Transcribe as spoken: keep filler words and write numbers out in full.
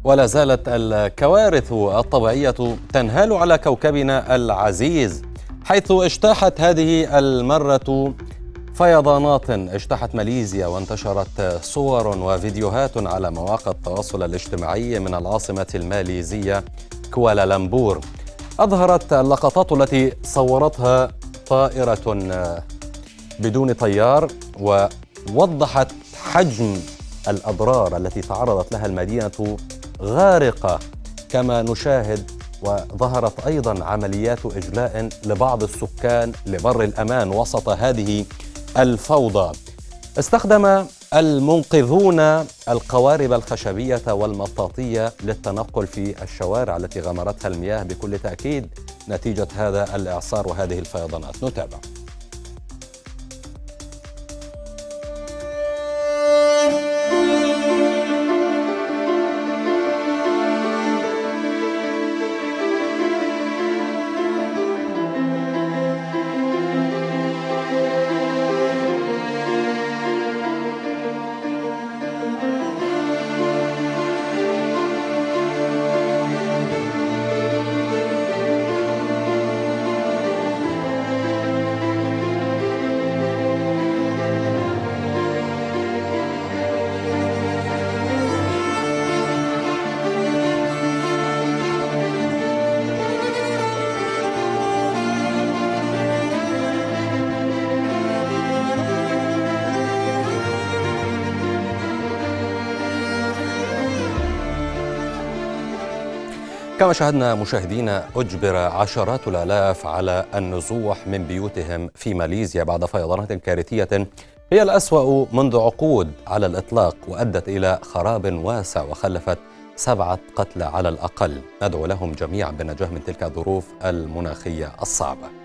ولا زالت الكوارث الطبيعية تنهال على كوكبنا العزيز، حيث اجتاحت هذه المرة فيضانات اجتاحت ماليزيا، وانتشرت صور وفيديوهات على مواقع التواصل الاجتماعي من العاصمة الماليزية كوالالمبور. أظهرت اللقطات التي صورتها طائرة بدون طيار، ووضحت حجم الأضرار التي تعرضت لها المدينة غارقة كما نشاهد، وظهرت أيضا عمليات إجلاء لبعض السكان لبر الأمان وسط هذه الفوضى. استخدم المنقذون القوارب الخشبية والمطاطية للتنقل في الشوارع التي غمرتها المياه بكل تأكيد نتيجة هذا الإعصار وهذه الفيضانات. نتابع. كما شاهدنا مشاهدينا، أجبر عشرات الآلاف على النزوح من بيوتهم في ماليزيا بعد فيضانات كارثية هي الأسوأ منذ عقود على الإطلاق، وأدت إلى خراب واسع وخلفت سبعة قتلى على الأقل. ندعو لهم جميعا بالنجاة من تلك الظروف المناخية الصعبة.